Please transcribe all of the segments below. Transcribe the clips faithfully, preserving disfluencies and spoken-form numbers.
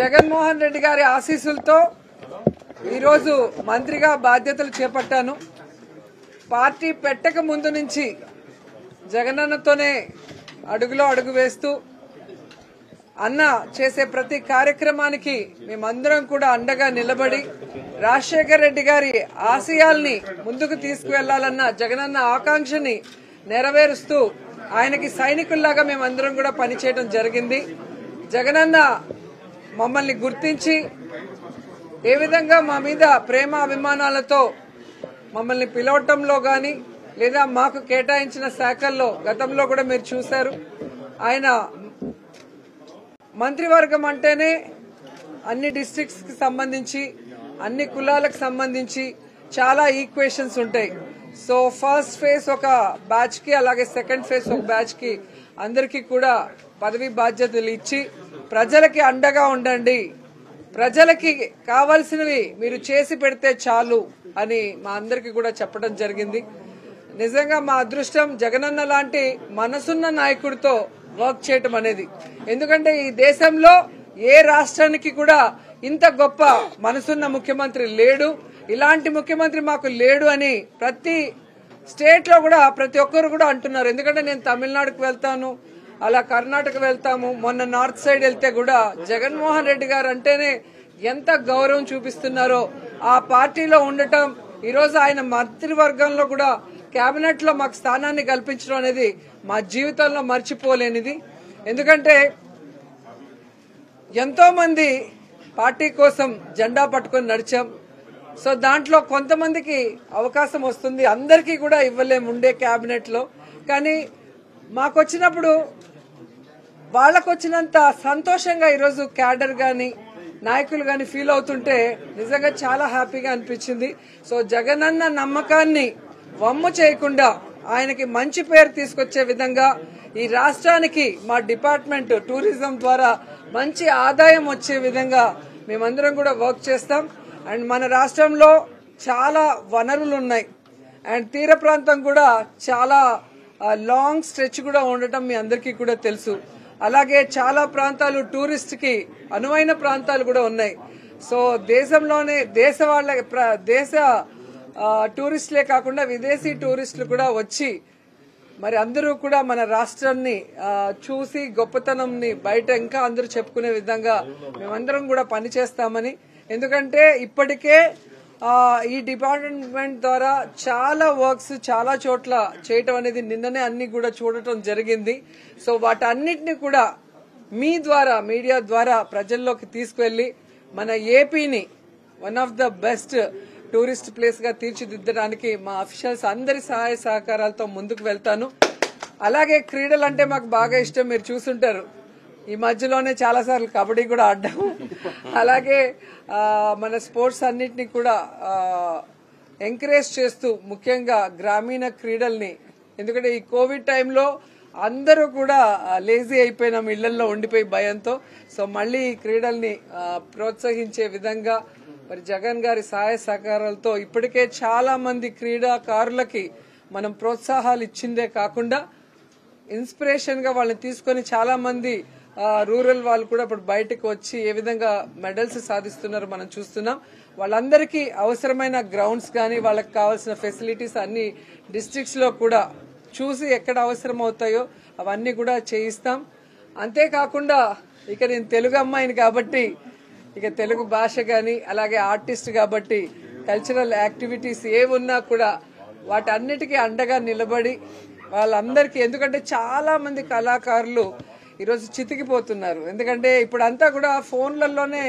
జగన్మోహన్ రెడ్డి గారి ఆశీస్సులతో ఈరోజు మంత్రిగా బాధ్యతలు చేపట్టాను. పార్టీ పెట్టక ముందు నుంచి జగనన్నతోనే అడుగులో అడుగు వేస్తూ అన్న చేసే ప్రతి కార్యక్రమానికి మేమందరం కూడా అండగా నిలబడి రాజశేఖర రెడ్డి గారి ఆశయాల్ని ముందుకు తీసుకువెళ్లాలన్న జగనన్న ఆకాంక్షని నెరవేరుస్తూ ఆయనకి సైనికుల్లాగా మేమందరం కూడా పనిచేయడం జరిగింది. జగనన్న మమ్మల్ని గుర్తించి ఏ విధంగా మా మీద ప్రేమ అభిమానాలతో మమ్మల్ని పిలవటంలో గాని లేదా మాకు కేటాయించిన శాఖల్లో గతంలో కూడా మీరు చూశారు. ఆయన మంత్రివర్గం అంటేనే అన్ని డిస్ట్రిక్ట్స్ కి సంబంధించి అన్ని కులాలకు సంబంధించి చాలా ఈక్వేషన్స్ ఉంటాయి. సో ఫస్ట్ ఫేజ్ ఒక బ్యాచ్ కి అలాగే సెకండ్ ఫేజ్ ఒక బ్యాచ్ కి అందరికీ కూడా పదవి బాధ్యతలు ఇచ్చి ప్రజలకి అండగా ఉండండి, ప్రజలకి కావాల్సినవి మీరు చేసి పెడితే చాలు అని మా అందరికీ కూడా చెప్పడం జరిగింది. నిజంగా మా అదృష్టం జగనన్న లాంటి మనసున్న నాయకుడితో వర్క్ చేయటం అనేది. ఎందుకంటే ఈ దేశంలో ఏ రాష్ట్రానికి కూడా ఇంత గొప్ప మనసున్న ముఖ్యమంత్రి లేడు, ఇలాంటి ముఖ్యమంత్రి మాకు లేడు అని ప్రతి స్టేట్ లో కూడా ప్రతి ఒక్కరు కూడా అంటున్నారు. ఎందుకంటే నేను తమిళనాడుకు వెళ్తాను, అలా కర్ణాటక వెళ్తాము, మొన్న నార్త్ సైడ్ వెళ్తే కూడా జగన్మోహన్ రెడ్డి గారు అంటేనే ఎంత గౌరవం చూపిస్తున్నారో ఆ పార్టీలో ఉండటం, ఈరోజు ఆయన మంత్రివర్గంలో కూడా కేబినెట్ లో మాకు స్థానాన్ని కల్పించడం అనేది మా జీవితంలో మర్చిపోలేనిది. ఎందుకంటే ఎంతో మంది పార్టీ కోసం జెండా పట్టుకొని నడిచాం. సో దాంట్లో కొంతమందికి అవకాశం వస్తుంది, అందరికీ కూడా ఇవ్వలేము ఉండే కేబినెట్ లో. కానీ మాకు వచ్చినప్పుడు వాళ్ళకు వచ్చినంత సంతోషంగా ఈరోజు క్యాడర్ గాని నాయకులు గాని ఫీల్ అవుతుంటే నిజంగా చాలా హ్యాపీగా అనిపించింది. సో జగనన్న నమ్మకాన్ని వమ్ము చేయకుండా ఆయనకి మంచి పేరు తీసుకొచ్చే విధంగా ఈ రాష్ట్రానికి మా డిపార్ట్మెంట్ టూరిజం ద్వారా మంచి ఆదాయం వచ్చే విధంగా మేమందరం కూడా వర్క్ చేస్తాం. అండ్ మన రాష్ట్రంలో చాలా వనరులు ఉన్నాయి అండ్ తీర ప్రాంతం కూడా చాలా లాంగ్ స్ట్రెచ్ కూడా ఉండటం మీ అందరికీ కూడా తెలుసు. అలాగే చాలా ప్రాంతాలు టూరిస్ట్ కి అనువైన ప్రాంతాలు కూడా ఉన్నాయి. సో దేశంలోనే దేశ వాళ్ళ దేశ టూరిస్టులే కాకుండా విదేశీ టూరిస్టులు కూడా వచ్చి మరి అందరూ కూడా మన రాష్ట్రాన్ని చూసి గొప్పతనంని బయట ఇంకా అందరూ చెప్పుకునే విధంగా మేమందరం కూడా పనిచేస్తామని. ఎందుకంటే ఇప్పటికే ఈ డిపార్ట్మెంట్ ద్వారా చాలా వర్క్స్ చాలా చోట్ల చేయటం అనేది నిన్ననే అన్ని కూడా చూడటం జరిగింది. సో వాటన్నిటిని కూడా మీ ద్వారా మీడియా ద్వారా ప్రజల్లోకి తీసుకువెళ్లి మన ఏపీని one of the best tourist place గా తీర్చిదిద్దడానికి మా అఫీషియల్స్ అందరి సహాయ సహకారాలతో ముందుకు వెళ్తాను. అలాగే క్రీడలు అంటే మాకు బాగా ఇష్టం, మీరు చూసుంటారు. ఈ మధ్యలోనే చాలా సార్లు కబడ్డీ కూడా ఆడ్డాము. అలాగే మన స్పోర్ట్స్ అన్నిటినీ కూడా ఎంకరేజ్ చేస్తూ ముఖ్యంగా గ్రామీణ క్రీడల్ని, ఎందుకంటే ఈ కోవిడ్ టైంలో అందరూ కూడా లేజీ అయిపోయినాం ఇళ్లలో ఉండిపోయి భయంతో. సో మళ్లీ ఈ క్రీడల్ని ప్రోత్సహించే విధంగా మరి జగన్ గారి సహాయ సహకారాలతో ఇప్పటికే చాలా మంది క్రీడాకారులకి మనం ప్రోత్సాహాలు ఇచ్చిందే కాకుండా ఇన్స్పిరేషన్ గా వాళ్ళని తీసుకొని చాలా మంది రూరల్ వాళ్ళు కూడా ఇప్పుడు బయటకు వచ్చి ఏ విధంగా మెడల్స్ సాధిస్తున్నారో మనం చూస్తున్నాం. వాళ్ళందరికీ అవసరమైన గ్రౌండ్స్ కానీ వాళ్ళకి కావాల్సిన ఫెసిలిటీస్ అన్ని డిస్ట్రిక్ట్స్ లో కూడా చూసి ఎక్కడ అవసరం అవుతాయో అవన్నీ కూడా చేయిస్తాం. అంతేకాకుండా ఇక నేను తెలుగు అమ్మాయిని కాబట్టి ఇక తెలుగు భాష గాని అలాగే ఆర్టిస్ట్ కాబట్టి కల్చరల్ యాక్టివిటీస్ ఏ ఉన్నా కూడా వాటన్నిటికీ అండగా నిలబడి వాళ్ళందరికీ, ఎందుకంటే చాలా మంది కళాకారులు ఈరోజు చితికిపోతున్నారు. ఎందుకంటే ఇప్పుడు అంతా కూడా ఫోన్లలోనే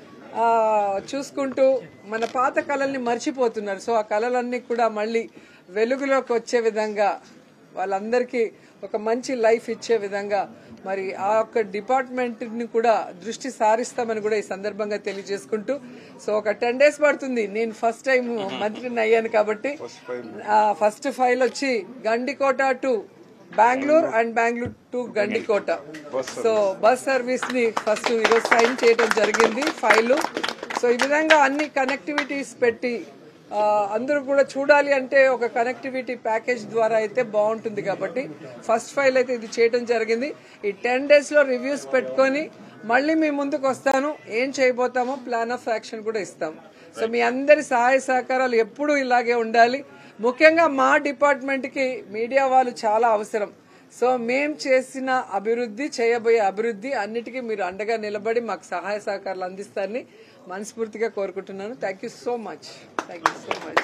చూసుకుంటూ మన పాత కళల్ని మర్చిపోతున్నారు. సో ఆ కళలన్నీ కూడా మళ్ళీ వెలుగులోకి వచ్చే విధంగా వాళ్ళందరికీ ఒక మంచి లైఫ్ ఇచ్చే విధంగా మరి ఆ యొక్క డిపార్ట్మెంట్ ని కూడా దృష్టి సారిస్తామని కూడా ఈ సందర్భంగా తెలియజేసుకుంటూ, సో ఒక టెన్ డేస్ పడుతుంది. నేను ఫస్ట్ టైం మంత్రిని అయ్యాను కాబట్టి ఫస్ట్ ఫైల్ వచ్చి Gandikota to Bengaluru and Bengaluru to Gandikota. So bus service ని ఫస్ట్ ఈరోజు సైన్ చేయడం జరిగింది ఫైల్. సో ఈ విధంగా అన్ని కనెక్టివిటీస్ పెట్టి అందరూ కూడా చూడాలి అంటే ఒక కనెక్టివిటీ ప్యాకేజ్ ద్వారా అయితే బాగుంటుంది కాబట్టి ఫస్ట్ ఫైల్ అయితే ఇది చేయడం జరిగింది. ఈ టెన్ డేస్ లో రివ్యూస్ పెట్టుకొని మళ్ళీ మీ ముందుకు వస్తాను, ఏం చేయబోతామో ప్లాన్ ఆఫ్ యాక్షన్ కూడా ఇస్తాం. సో మీ అందరి సహాయ సహకారాలు ఎప్పుడూ ఇలాగే ఉండాలి. ముఖ్యంగా మా డిపార్ట్మెంట్ కి మీడియా వాళ్ళు చాలా అవసరం. సో మేం చేసిన అభివృద్ధి, చేయబోయే అభివృద్ధి అన్నిటికీ మీరు అండగా నిలబడి మాకు సహాయ సహకారాలు అందిస్తారని మనస్ఫూర్తిగా కోరుకుంటున్నాను. Thank you so much. Thank you so much.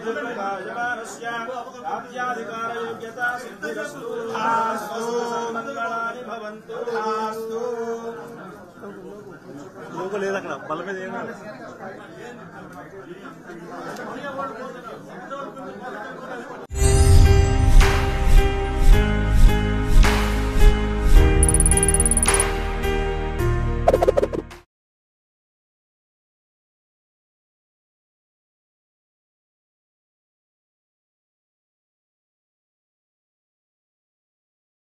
यजमानस्य राज्याधिकारयोग्यता सिद्धिरस्तु मंगलानि भवन्तु लोगो ले रखना बल में देना